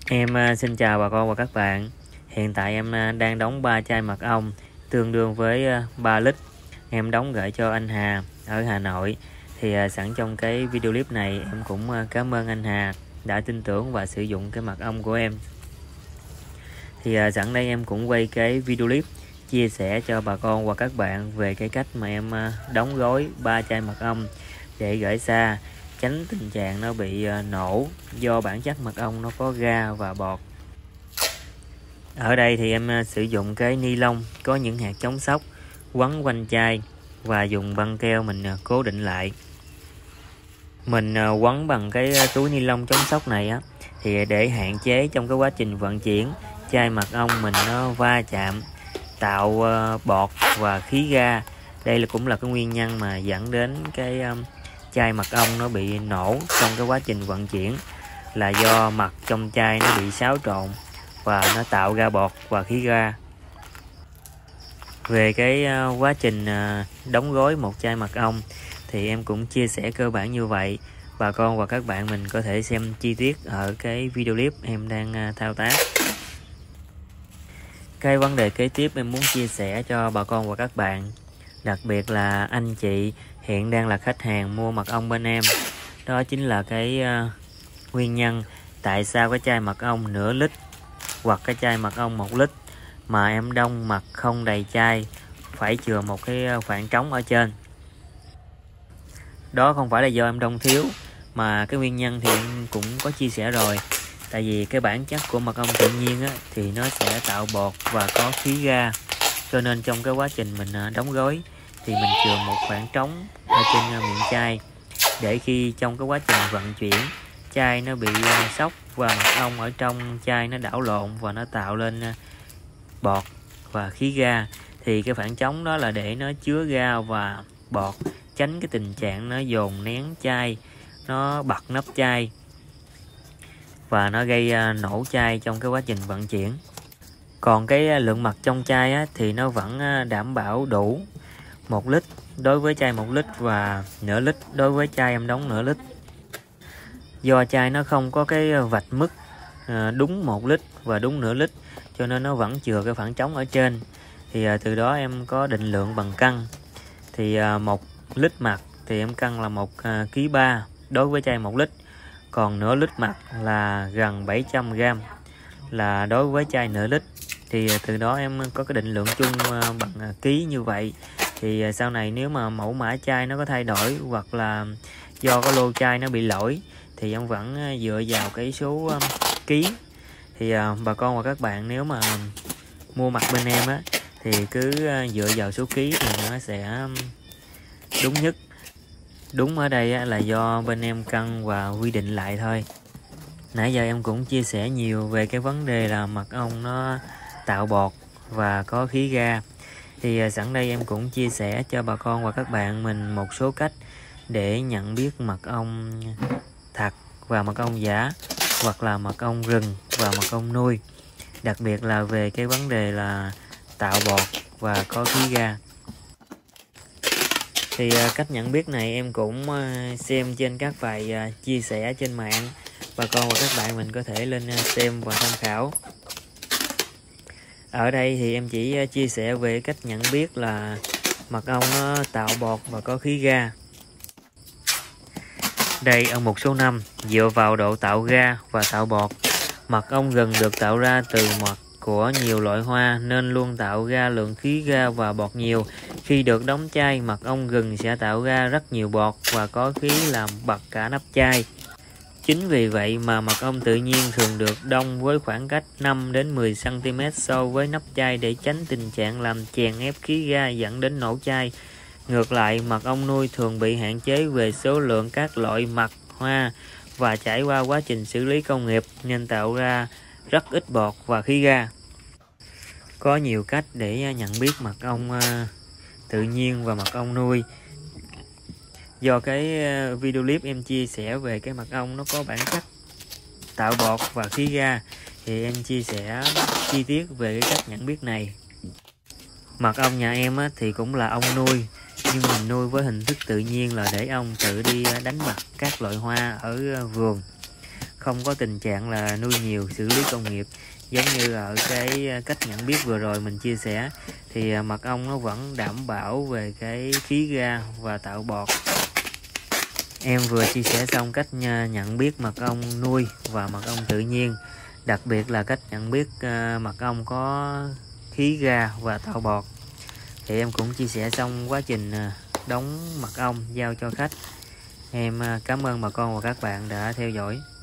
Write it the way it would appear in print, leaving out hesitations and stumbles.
Xin chào bà con và các bạn. Hiện tại em đang đóng 3 chai mật ong tương đương với 3 lít. Em đóng gửi cho anh Hà ở Hà Nội. Thì sẵn trong cái video clip này em cũng cảm ơn anh Hà đã tin tưởng và sử dụng cái mật ong của em. Thì sẵn đây em cũng quay cái video clip chia sẻ cho bà con và các bạn về cái cách mà em đóng gói 3 chai mật ong để gửi xa, tránh tình trạng nó bị nổ do bản chất mật ong nó có ga và bọt. Ở đây thì em sử dụng cái ni lông có những hạt chống sốc quấn quanh chai và dùng băng keo mình cố định lại. Mình quấn bằng cái túi ni lông chống sốc này á thì để hạn chế trong cái quá trình vận chuyển chai mật ong mình nó va chạm tạo bọt và khí ga. Đây cũng là cái nguyên nhân mà dẫn đến cái chai mật ong nó bị nổ trong cái quá trình vận chuyển, là do mật trong chai nó bị xáo trộn và nó tạo ra bọt và khí ga. Về cái quá trình đóng gói một chai mật ong thì em cũng chia sẻ cơ bản như vậy. Bà con và các bạn mình có thể xem chi tiết ở cái video clip em đang thao tác. Cái vấn đề kế tiếp em muốn chia sẻ cho bà con và các bạn, đặc biệt là anh chị hiện đang là khách hàng mua mật ong bên em, đó chính là cái nguyên nhân tại sao cái chai mật ong nửa lít hoặc cái chai mật ong 1 lít mà em đong mật không đầy chai, phải chừa một cái khoảng trống ở trên. Đó không phải là do em đong thiếu, mà cái nguyên nhân thì em cũng có chia sẻ rồi. Tại vì cái bản chất của mật ong tự nhiên á, thì nó sẽ tạo bọt và có khí ga, cho nên trong cái quá trình mình đóng gói thì mình chừa một khoảng trống ở trên miệng chai, để khi trong cái quá trình vận chuyển chai nó bị sốc và mật ong ở trong chai nó đảo lộn và nó tạo lên bọt và khí ga, thì cái khoảng trống đó là để nó chứa ga và bọt, tránh cái tình trạng nó dồn nén chai, nó bật nắp chai và nó gây nổ chai trong cái quá trình vận chuyển. Còn cái lượng mật trong chai á, thì nó vẫn đảm bảo đủ 1 lít đối với chai 1 lít và nửa lít đối với chai em đóng nửa lít. Do chai nó không có cái vạch mức đúng 1 lít và đúng nửa lít, cho nên nó vẫn chừa cái khoảng trống ở trên. Thì từ đó em có định lượng bằng cân. Thì 1 lít mật thì em cân là 1,3 kg đối với chai 1 lít. Còn nửa lít mật là gần 700g là đối với chai nửa lít. Thì từ đó em có cái định lượng chung bằng ký như vậy. Thì sau này nếu mà mẫu mã chai nó có thay đổi hoặc là do cái lô chai nó bị lỗi thì em vẫn dựa vào cái số ký. Thì bà con và các bạn nếu mà mua mật bên em á thì cứ dựa vào số ký thì nó sẽ đúng nhất. Đúng ở đây á, là do bên em cân và quy định lại thôi. Nãy giờ em cũng chia sẻ nhiều về cái vấn đề là mật ong nó tạo bọt và có khí ga. Thì sẵn đây em cũng chia sẻ cho bà con và các bạn mình một số cách để nhận biết mật ong thật và mật ong giả, hoặc là mật ong rừng và mật ong nuôi, đặc biệt là về cái vấn đề là tạo bọt và có khí ga. Thì cách nhận biết này em cũng xem trên các bài chia sẻ trên mạng, bà con và các bạn mình có thể lên xem và tham khảo. Ở đây thì em chỉ chia sẻ về cách nhận biết là mật ong nó tạo bọt và có khí ga. Đây ở mục số 5, dựa vào độ tạo ga và tạo bọt. Mật ong gừng được tạo ra từ mật của nhiều loại hoa nên luôn tạo ra lượng khí ga và bọt nhiều. Khi được đóng chai, mật ong gừng sẽ tạo ra rất nhiều bọt và có khí làm bật cả nắp chai. Chính vì vậy mà mật ong tự nhiên thường được đong với khoảng cách 5 đến 10 cm so với nắp chai để tránh tình trạng làm chèn ép khí ga dẫn đến nổ chai. Ngược lại, mật ong nuôi thường bị hạn chế về số lượng các loại mật hoa và trải qua quá trình xử lý công nghiệp nên tạo ra rất ít bọt và khí ga. Có nhiều cách để nhận biết mật ong tự nhiên và mật ong nuôi. Do cái video clip em chia sẻ về cái mật ong nó có bản chất tạo bọt và khí ga thì em chia sẻ chi tiết về cái cách nhận biết này. Mật ong nhà em thì cũng là ong nuôi, nhưng mình nuôi với hình thức tự nhiên là để ong tự đi đánh mật các loại hoa ở vườn, không có tình trạng là nuôi nhiều xử lý công nghiệp. Giống như ở cái cách nhận biết vừa rồi mình chia sẻ thì mật ong nó vẫn đảm bảo về cái khí ga và tạo bọt. Em vừa chia sẻ xong cách nhận biết mật ong nuôi và mật ong tự nhiên, đặc biệt là cách nhận biết mật ong có khí ga và tạo bọt. Thì em cũng chia sẻ xong quá trình đóng mật ong giao cho khách. Em cảm ơn bà con và các bạn đã theo dõi.